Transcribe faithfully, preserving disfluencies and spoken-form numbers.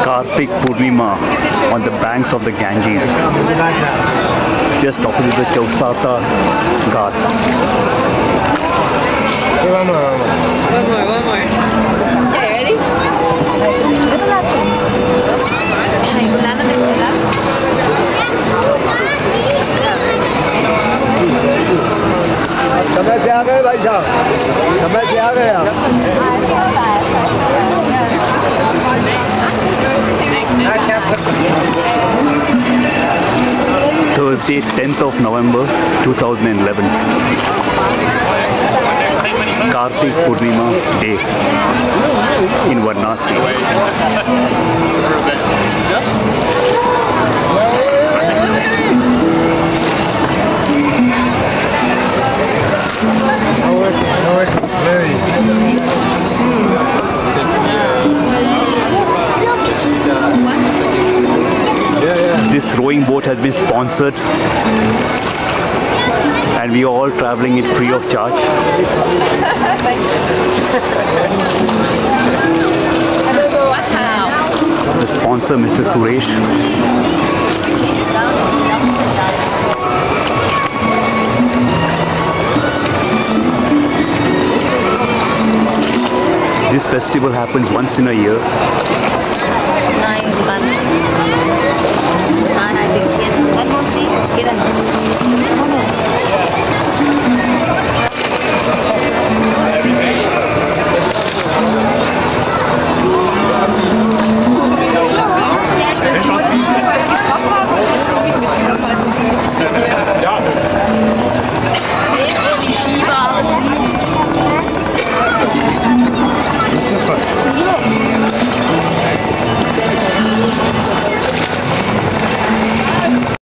Karthik Purnima on the banks of the Ganges, just opposite the Varanasi Ghats. One more, one more. One more, Okay, ready? समय से आ गए भाई साहब, समय से आ गए आप। Thursday, tenth of November two thousand eleven. Karthik Purnima Day in Varanasi. This rowing boat has been sponsored and we are all traveling it free of charge. The sponsor, Mister Suresh. This festival happens once in a year